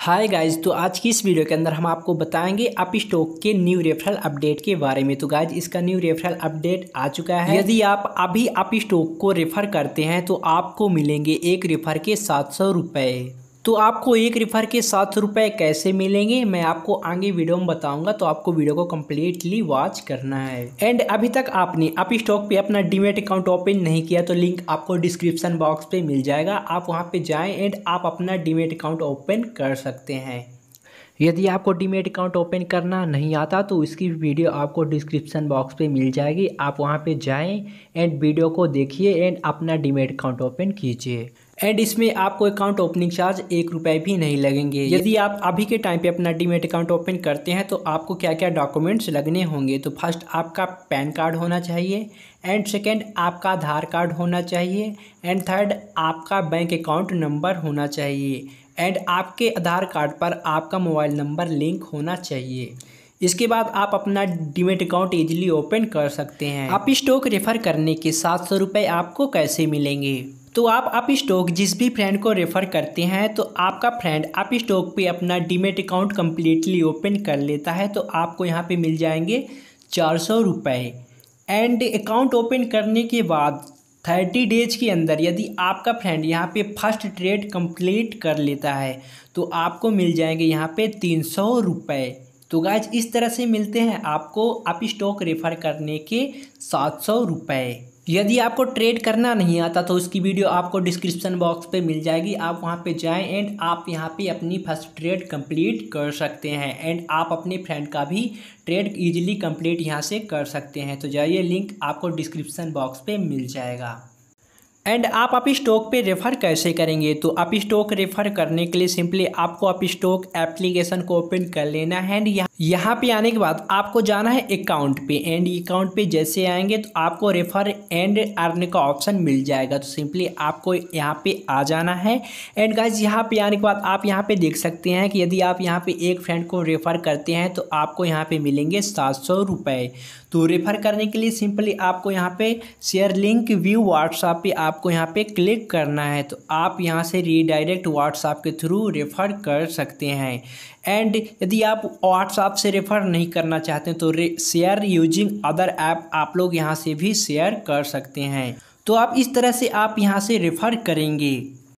Hi guys, तो आज की इस वीडियो के अंदर हम आपको बताएंगे अपस्टॉक के न्यू रेफरल अपडेट के बारे में। तो गाइज इसका न्यू रेफरल अपडेट आ चुका है। यदि आप अभी अपस्टॉक को रेफर करते हैं तो आपको मिलेंगे एक रेफर के 700 रुपये। तो आपको एक रेफर के 700 रुपये कैसे मिलेंगे मैं आपको आगे वीडियो में बताऊंगा, तो आपको वीडियो को कम्प्लीटली वॉच करना है। एंड अभी तक आपने अपस्टॉक पे अपना डीमैट अकाउंट ओपन नहीं किया तो लिंक आपको डिस्क्रिप्शन बॉक्स पे मिल जाएगा, आप वहां पे जाएं एंड आप अपना डीमैट अकाउंट ओपन कर सकते हैं। यदि आपको डीमैट अकाउंट ओपन करना नहीं आता तो इसकी वीडियो आपको डिस्क्रिप्शन बॉक्स पे मिल जाएगी, आप वहां पे जाएं एंड वीडियो को देखिए एंड अपना डीमैट अकाउंट ओपन कीजिए। एंड इसमें आपको अकाउंट ओपनिंग चार्ज 1 रुपये भी नहीं लगेंगे। यदि आप अभी के टाइम पे अपना डीमैट अकाउंट ओपन करते हैं तो आपको क्या क्या डॉक्यूमेंट्स लगने होंगे। तो फर्स्ट आपका पैन कार्ड होना चाहिए, एंड सेकेंड आपका आधार कार्ड होना चाहिए, एंड थर्ड आपका बैंक अकाउंट नंबर होना चाहिए, एंड आपके आधार कार्ड पर आपका मोबाइल नंबर लिंक होना चाहिए। इसके बाद आप अपना डीमैट अकाउंट इजीली ओपन कर सकते हैं। अपस्टॉक रेफर करने के 700 रुपये आपको कैसे मिलेंगे। तो आप अपस्टॉक जिस भी फ्रेंड को रेफ़र करते हैं तो आपका फ्रेंड अपस्टॉक पे अपना डीमैट अकाउंट कम्प्लीटली ओपन कर लेता है तो आपको यहाँ पे मिल जाएंगे 400 रुपये। एंड अकाउंट ओपन करने के बाद 30 डेज के अंदर यदि आपका फ्रेंड यहाँ पे फर्स्ट ट्रेड कंप्लीट कर लेता है तो आपको मिल जाएंगे यहाँ पे 300 रुपये। तो गाइज इस तरह से मिलते हैं आपको अपस्टॉक रेफ़र करने के 700 रुपये। यदि आपको ट्रेड करना नहीं आता तो उसकी वीडियो आपको डिस्क्रिप्शन बॉक्स पे मिल जाएगी, आप वहां पे जाएं एंड आप यहां पे अपनी फर्स्ट ट्रेड कंप्लीट कर सकते हैं एंड आप अपने फ्रेंड का भी ट्रेड इजीली कंप्लीट यहां से कर सकते हैं। तो जाइए, लिंक आपको डिस्क्रिप्शन बॉक्स पे मिल जाएगा। एंड आप अपस्टॉक पे रेफ़र कैसे करेंगे। तो अपस्टॉक रेफ़र करने के लिए सिंपली आपको अपस्टॉक एप्लीकेशन को ओपन कर लेना है एंड यहाँ पे आने के बाद आपको जाना है अकाउंट पे, एंड अकाउंट पे जैसे आएंगे तो आपको रेफ़र एंड अर्न का ऑप्शन मिल जाएगा। तो सिंपली आपको यहाँ पे आ जाना है एंड गाइज यहाँ पे आने के बाद आप यहाँ पे देख सकते हैं कि यदि आप यहाँ पे एक फ्रेंड को रेफ़र करते हैं तो आपको यहाँ पे मिलेंगे 700 रुपये। तो रेफ़र करने के लिए सिंपली आपको यहाँ पे शेयर लिंक व्यू व्हाट्सएप पे आपको यहाँ पे क्लिक करना है, तो आप यहाँ से रीडायरेक्ट व्हाट्सएप के थ्रू रेफ़र कर सकते हैं। एंड यदि आप व्हाट्सएप से रेफ़र नहीं करना चाहते हैं तो शेयर यूजिंग अदर ऐप आप लोग यहाँ से भी शेयर कर सकते हैं। तो आप इस तरह से आप यहाँ से रेफ़र करेंगे।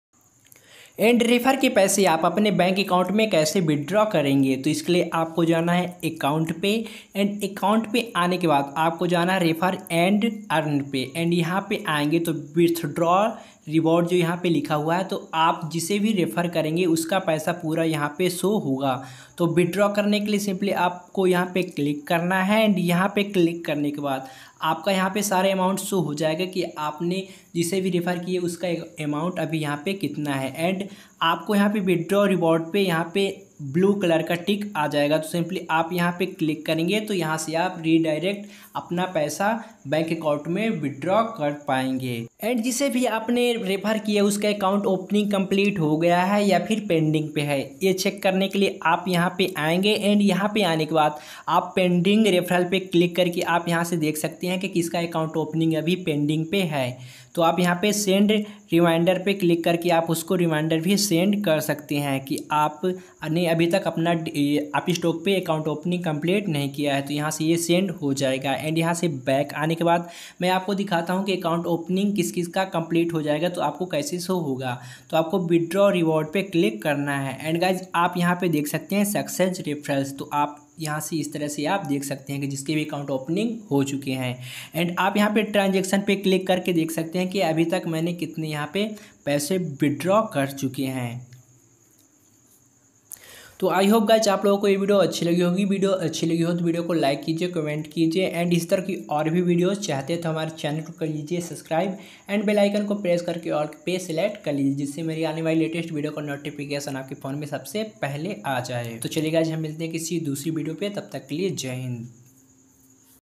एंड रेफर के पैसे आप अपने बैंक अकाउंट में कैसे विड्रॉ करेंगे। तो इसके लिए आपको जाना है अकाउंट पे, एंड अकाउंट पे आने के बाद आपको जाना है रेफर एंड अर्न पे, एंड यहाँ पे आएंगे तो विथड्रॉ रिवॉर्ड जो यहाँ पे लिखा हुआ है तो आप जिसे भी रेफ़र करेंगे उसका पैसा पूरा यहाँ पे शो होगा। तो विड्रॉ करने के लिए सिंपली आपको यहाँ पे क्लिक करना है एंड यहाँ पे क्लिक करने के बाद आपका यहाँ पे सारे अमाउंट शो हो जाएगा कि आपने जिसे भी रेफ़र किए उसका अमाउंट अभी यहाँ पे कितना है। एंड आपको यहाँ पे विड्रॉ रिवॉर्ड पे यहाँ पे ब्लू कलर का टिक आ जाएगा, तो सिंपली आप यहाँ पे क्लिक करेंगे तो यहाँ से आप रीडायरेक्ट अपना पैसा बैंक अकाउंट में विड्रॉ कर पाएंगे। एंड जिसे भी आपने रेफ़र किया उसका अकाउंट ओपनिंग कंप्लीट हो गया है या फिर पेंडिंग पे है, ये चेक करने के लिए आप यहाँ पे आएंगे एंड यहाँ पे आने के बाद आप पेंडिंग रेफरल पे क्लिक करके आप यहाँ से देख सकते हैं कि किसका अकाउंट ओपनिंग अभी पेंडिंग पे है। तो आप यहाँ पे सेंड रिमाइंडर पे क्लिक करके आप उसको रिमाइंडर भी सेंड कर सकते हैं कि आपने अभी तक अपना अपस्टॉक पे अकाउंट ओपनिंग कंप्लीट नहीं किया है, तो यहाँ से ये सेंड हो जाएगा। एंड यहाँ से बैक आने के बाद मैं आपको दिखाता हूँ कि अकाउंट ओपनिंग किस किस का कंप्लीट हो जाएगा तो आपको कैसे शो होगा। तो आपको विड्रॉ रिवॉर्ड पे क्लिक करना है एंड गाइज आप यहाँ पे देख सकते हैं सक्सेस रेफरल्स, तो आप यहाँ से इस तरह से आप देख सकते हैं कि जिसके भी अकाउंट ओपनिंग हो चुके हैं। एंड आप यहाँ पे ट्रांजैक्शन पे क्लिक करके देख सकते हैं कि अभी तक मैंने कितने यहाँ पे पैसे विड्रॉ कर चुके हैं। तो आई होप गाइस आप लोगों को ये वीडियो अच्छी लगी होगी। वीडियो अच्छी लगी हो तो वीडियो को लाइक कीजिए, कमेंट कीजिए एंड इस तरह की और भी वीडियोस चाहते हैं तो हमारे चैनल को कर लीजिए सब्सक्राइब एंड बेल आइकन को प्रेस करके ऑल पे सिलेक्ट कर लीजिए, जिससे मेरी आने वाली लेटेस्ट वीडियो का नोटिफिकेशन आपके फ़ोन में सबसे पहले आ जाए। तो चलिए गाइस हम मिलते हैं किसी दूसरी वीडियो पर, तब तक के लिए जय हिंद।